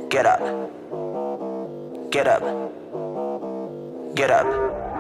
Get up. Get up. Get up.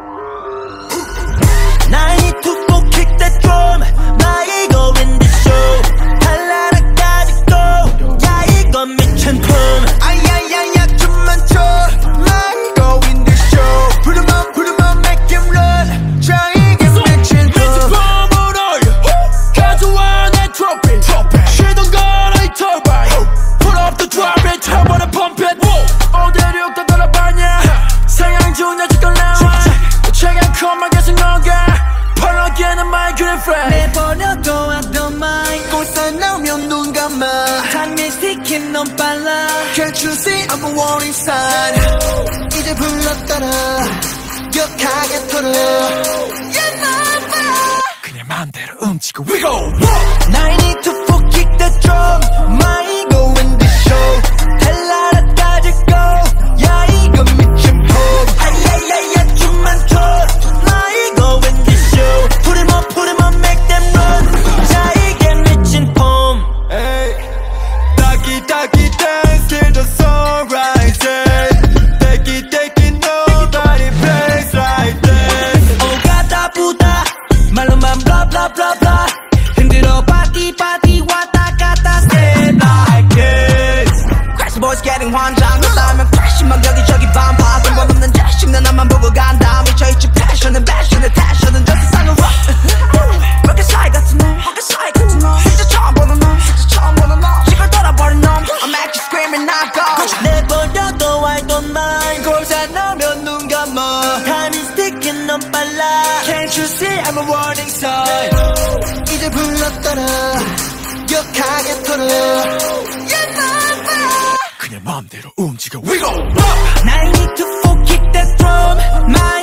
I need to go kick that drum. 나 이거 in the show. 달라라까지 go. 야 이거 미친 품. 아야야야 좀만 줘. 나 이거 in the show. 부르면 make him run. 자 이게 미친 품. 미친 품으로 가져와 내 트로피. 쉬던 거라 이 터바이. Put up the drop it. I wanna pump it. 어디로 또 돌아봤냐. 상향 중 아직 건 나와. 최강 컴막에서 너가 펄럭이는 my girlfriend. 내버려둬 I don't mind. 꽃살 나오면 눈 감아. 타이밍 스틱인 넌 빨라. Can't you see I'm a warning sign. 이제 불렀더라 격하게 털어. Yeah, no, 그냥 맘대로 움직여 we go. I need to kick the drum. My ego in the show. 달라라까지 go. 야 이거 미친 폼. 아야야야 춤만 춰. 나 이거 in the show. Put him on, make them run. 자 이게 미친 폼. Hey, taki dance till the sunrise. Take it, nobody plays like this. 오가다 부다 말로만 blah blah blah blah. 힘들어 party 왔다 갔다 stay like this. Crazy boys getting 환장. 너다면 패션만 여기저기 반파. 상관없는 자식 난 나만 보고 간다. 미쳐있지 패션은 패션은 저 세상은 rock. 몇 개 사이 같은 놈 진짜 처음 보는 놈 시골 돌아버린 놈 I'm actually screaming I go. 내버려둬 I don't mind. 골살 나면 눈 감아. Time is ticking 넌 빨라. Can't you see I'm a warning sign. 이제 불렀더라 격하게 털어. Yeah, no, 그냥 맘대로 움직여 we go. I need to kick that drum. My